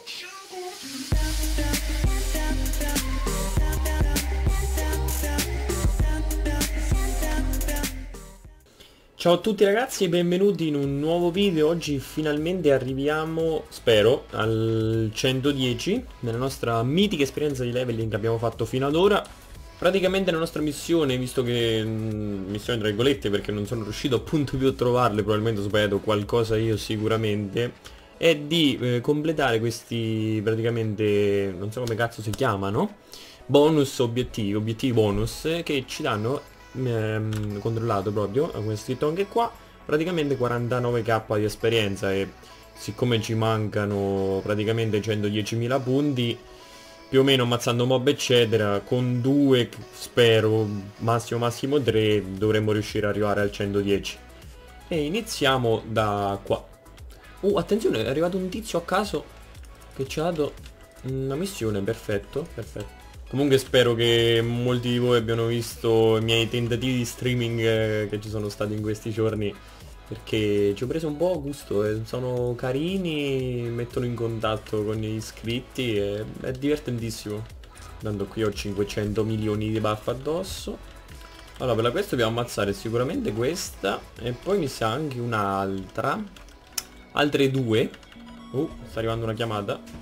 Ciao a tutti ragazzi e benvenuti in un nuovo video. Oggi finalmente arriviamo, spero, al 110 nella nostra mitica esperienza di leveling che abbiamo fatto fino ad ora. Praticamente la nostra missione, visto che missione tra virgolette perché non sono riuscito appunto più a trovarle, probabilmente sbagliato qualcosa io sicuramente, è di completare questi praticamente, non so come cazzo si chiamano, bonus obiettivi bonus che ci danno controllato proprio come scritto anche qua, praticamente 49k di esperienza. E siccome ci mancano praticamente 110.000 punti, più o meno ammazzando mob eccetera, con 2 spero massimo 3 dovremmo riuscire ad arrivare al 110. E iniziamo da qua. Attenzione, è arrivato un tizio a caso che ci ha dato una missione. Perfetto. Comunque spero che molti di voi abbiano visto i miei tentativi di streaming che ci sono stati in questi giorni, perché ci ho preso un po' gusto e sono carini, mettono in contatto con gli iscritti e è divertentissimo. Tanto qui ho 500 milioni di buff addosso. Allora, per la questa dobbiamo ammazzare sicuramente questa e poi mi sa anche un'altra. Altre due. Sta arrivando una chiamata.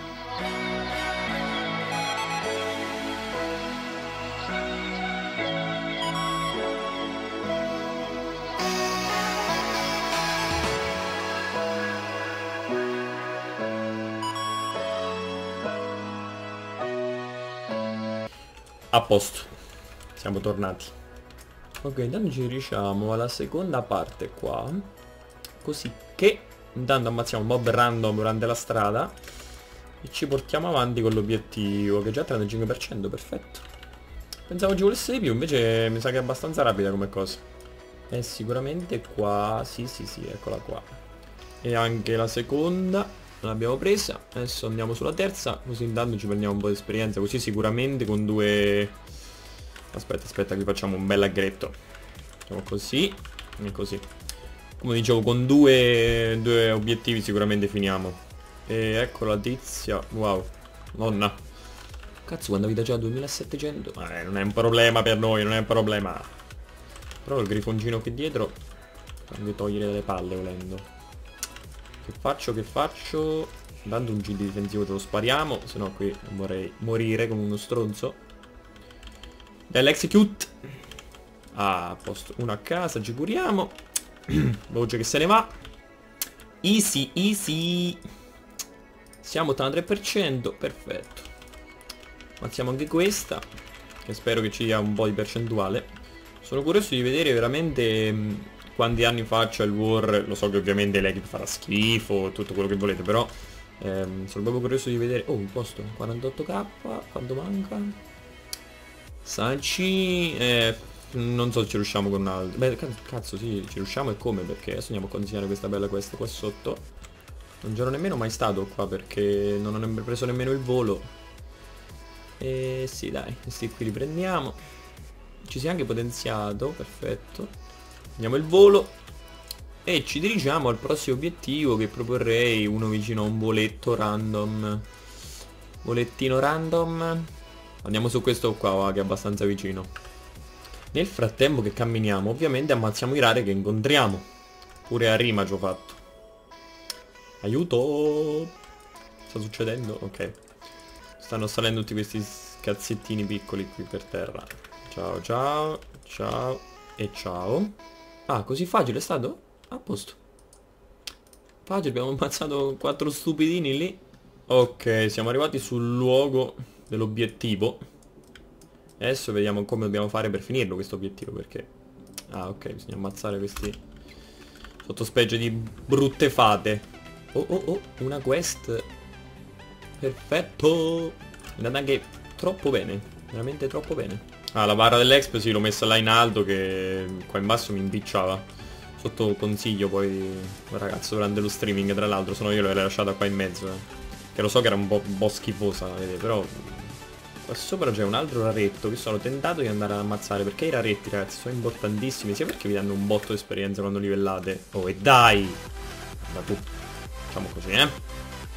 A posto, siamo tornati. Ok, intanto ci riusciamo alla seconda parte qua, così che intanto ammazziamo un mob random durante la strada e ci portiamo avanti con l'obiettivo, che è già 35%, perfetto. Pensavo ci volesse di più, invece mi sa che è abbastanza rapida come cosa. E sicuramente qua, sì, eccola qua. E anche la seconda l'abbiamo presa. Adesso andiamo sulla terza, così intanto ci prendiamo un po' di esperienza, così sicuramente con due... Aspetta che facciamo un bel aggretto. Facciamo così e così. Come dicevo, con due obiettivi sicuramente finiamo. E ecco la tizia. Wow, nonna. Cazzo, quando vita già 2700. Non è un problema per noi, non è un problema. Però il grifoncino qui dietro devo togliere le palle volendo. Che faccio? Intanto un GD difensivo te lo spariamo, se no qui vorrei morire come uno stronzo. Dell'execute. A posto, uno a casa, ci curiamo. Voce che se ne va. Easy. Siamo 83%, perfetto. Mazziamo anche questa, che spero che ci dia un po' di percentuale. Sono curioso di vedere veramente quanti anni faccia il War. Lo so che ovviamente l'equipe farà schifo, tutto quello che volete, però sono proprio curioso di vedere. Un posto, 48k, quanto manca? Sanci, non so se ci riusciamo con un altro. Beh, cazzo sì, ci riusciamo e come, perché adesso andiamo a consigliare questa bella questa qua sotto. Non c'ero nemmeno mai stato qua perché non ho preso nemmeno il volo. E sì dai, questi qui li prendiamo. Ci si è anche potenziato, perfetto. Prendiamo il volo e ci dirigiamo al prossimo obiettivo, che proporrei uno vicino a un voletto random. Volettino random. Andiamo su questo qua, va, che è abbastanza vicino. Nel frattempo che camminiamo ovviamente ammazziamo i rari che incontriamo. Pure a rima ci ho fatto. Aiuto! Sta succedendo? Ok. Stanno salendo tutti questi cazzettini piccoli qui per terra. Ciao e ciao. Ah, così facile è stato? A posto. Facile, abbiamo ammazzato 4 stupidini lì. Ok, siamo arrivati sul luogo dell'obiettivo. Adesso vediamo come dobbiamo fare per finirlo questo obiettivo, perché... Ah, ok, bisogna ammazzare questi sottospecie di brutte fate. Una quest. Perfetto. È andata anche troppo bene, veramente troppo bene. Ah, la barra dell'exp sì, l'ho messa là in alto, che qua in basso mi impicciava. Sotto consiglio poi il ragazzo durante lo streaming, tra l'altro, se no io l'ho lasciata qua in mezzo, che lo so che era un po' schifosa, vedete, però qua sopra c'è un altro raretto che sono tentato di andare ad ammazzare, perché i raretti, ragazzi, sono importantissimi, sia perché vi danno un botto di esperienza quando livellate. Oh, e dai! Da tu. Facciamo così,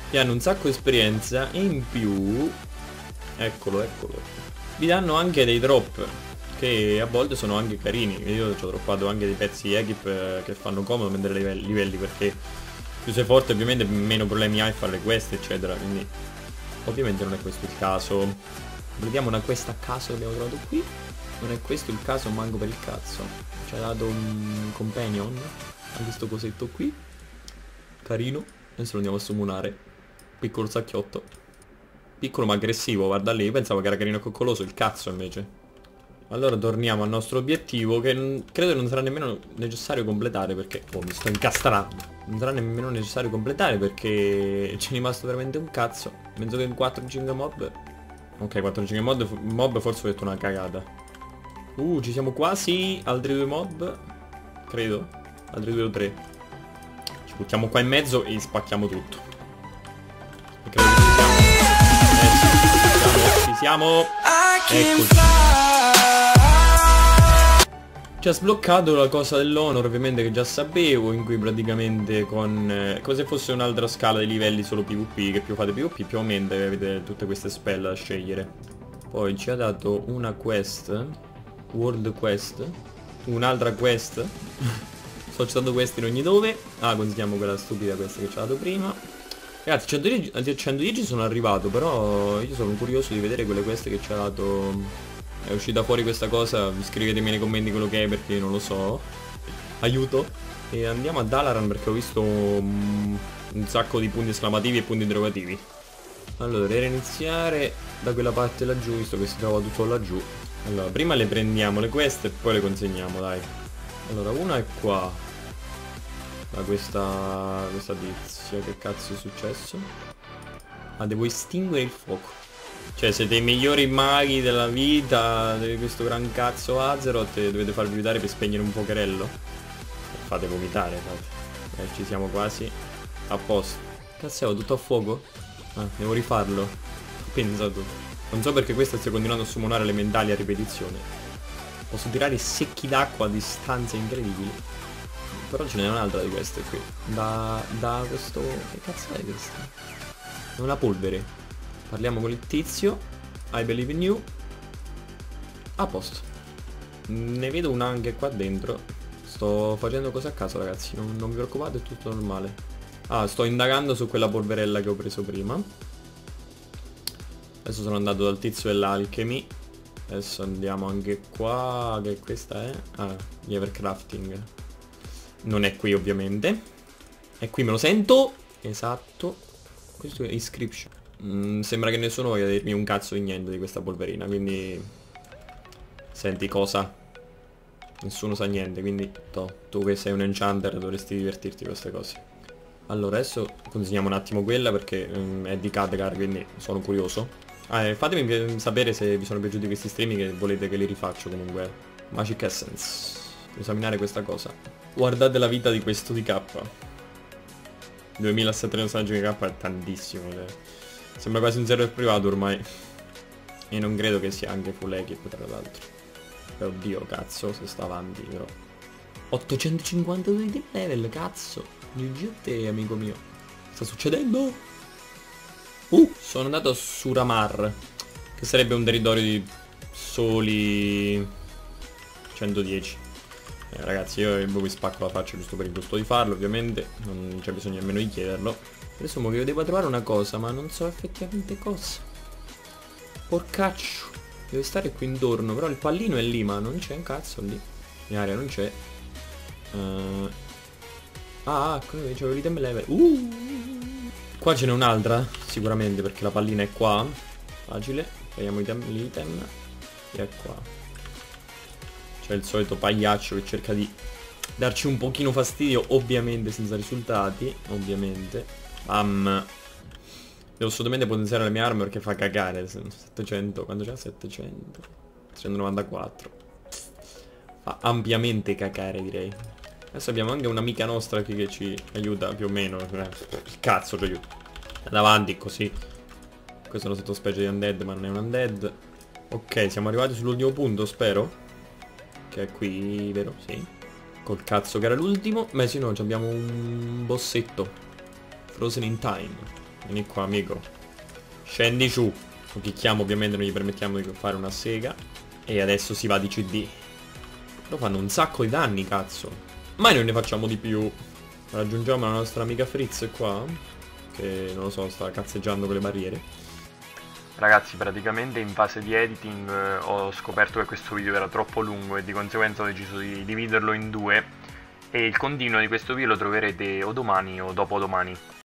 Che hanno un sacco di esperienza e in più, eccolo, vi danno anche dei drop che a volte sono anche carini. Io ci ho droppato anche dei pezzi di equip che fanno comodo mentre livelli, perché più sei forte ovviamente meno problemi hai a fare le quest eccetera, quindi ovviamente non è questo il caso. Vediamo una quest a caso che abbiamo trovato qui. Non è questo il caso, manco per il cazzo. Ci ha dato un companion a questo cosetto qui, carino. Adesso lo andiamo a summonare. Piccolo sacchiotto, piccolo ma aggressivo, guarda lì. Pensavo che era carino e coccoloso, il cazzo invece. Allora torniamo al nostro obiettivo, che credo non sarà nemmeno necessario completare perché... Oh, mi sto incastrando. Non sarà nemmeno necessario completare perché c'è rimasto veramente un cazzo. Penso che 4-5 mob... Ok, 4-5 mob forse ho detto una cagata. Ci siamo quasi. Altri 2 mob, credo. Altri 2 o 3. Ci buttiamo qua in mezzo e spacchiamo tutto. E credo che ci siamo. Eccoci. Ci ha sbloccato la cosa dell'honor, ovviamente, che già sapevo, in cui praticamente con... come se fosse un'altra scala di livelli solo PvP, che più fate PvP più aumenta e avete tutte queste spell da scegliere. Poi ci ha dato una quest, World Quest, un'altra quest. Sto citando questi in ogni dove. Ah, consigliamo quella stupida questa che ci ha dato prima. Ragazzi, 110 sono arrivato, però io sono curioso di vedere quelle queste che ci ha dato... È uscita fuori questa cosa, scrivetemi nei commenti quello che è perché io non lo so. Aiuto. E andiamo a Dalaran perché ho visto un sacco di punti esclamativi e punti interrogativi. Allora, per iniziare da quella parte laggiù, visto che si trova tutto laggiù. Allora, prima le prendiamo le queste e poi le consegniamo, dai. Allora, una è qua. Da questa tizia, che cazzo è successo? Ah, devo estinguere il fuoco. Cioè, siete i migliori maghi della vita di questo gran cazzo Azeroth e dovete farvi aiutare per spegnere un fuocherello? Fate vomitare, fate. Ci siamo quasi. A posto. Cazzo, ho tutto a fuoco? Ah, devo rifarlo. Ho pensato. Non so perché questa stia continuando a summonare elementali a ripetizione. Posso tirare secchi d'acqua a distanze incredibili. Però ce n'è un'altra di queste qui. Da questo... Che cazzo è questa? È una polvere. Parliamo con il tizio. I believe in you. A posto. Ne vedo una anche qua dentro. Sto facendo cose a caso, ragazzi. Non vi preoccupate, è tutto normale. Ah, sto indagando su quella polverella che ho preso prima. Adesso sono andato dal tizio dell'alchemy. Adesso andiamo anche qua. Che questa è? Ah, gli evercrafting. Non è qui ovviamente. E qui me lo sento. Esatto. Questo è inscription. Sembra che nessuno voglia dirmi un cazzo di niente di questa polverina, quindi... Senti cosa? Nessuno sa niente, quindi tu che sei un enchanter dovresti divertirti con queste cose. Allora adesso consegniamo un attimo quella perché è di Khadgar, quindi sono curioso. Fatemi sapere se vi sono piaciuti questi streaming e volete che li rifaccio comunque. Magic Essence. Devo esaminare questa cosa. Guardate la vita di questo DK. 2700 di DK è tantissimo. Sembra quasi un server privato ormai. E non credo che sia anche full equip tra l'altro. Oddio, cazzo, se sta avanti però. 852 di level, cazzo. GG a te, amico mio. Sta succedendo? Sono andato a Suramar, che sarebbe un territorio di soli 110. Ragazzi, io vi spacco la faccia giusto per il gusto di farlo, ovviamente. Non c'è bisogno nemmeno di chiederlo. Presumo che io devo trovare una cosa, ma non so effettivamente cosa. Porcaccio. Deve stare qui intorno, però il pallino è lì, ma non c'è un cazzo lì. In area non c'è. Come c'avevo l'item level. Qua ce n'è un'altra, sicuramente, perché la pallina è qua. Facile. Prendiamo l'item. E è qua. C'è il solito pagliaccio che cerca di darci un pochino fastidio, ovviamente senza risultati. Ovviamente. Devo assolutamente potenziare la mia arma perché fa cagare. 700, quando c'è 700? 194. Fa ampiamente cacare, direi. Adesso abbiamo anche un'amica nostra che ci aiuta più o meno. Cazzo ci aiuta. Davanti così. Questa è una sottospecie di undead, ma non è un undead. Ok, siamo arrivati sull'ultimo punto, spero. Che è qui, vero? Sì. Col cazzo che era l'ultimo. Beh sì, no, abbiamo un bossetto. Frozen in Time. Vieni qua, amico. Scendi su. Lo chicchiamo, ovviamente non gli permettiamo di fare una sega. E adesso si va di CD. Però fanno un sacco di danni, cazzo. Mai non ne facciamo di più. Raggiungiamo la nostra amica Fritz qua, che non lo so, sta cazzeggiando con le barriere. Ragazzi, praticamente in fase di editing ho scoperto che questo video era troppo lungo e di conseguenza ho deciso di dividerlo in due, e il continuo di questo video lo troverete o domani o dopodomani.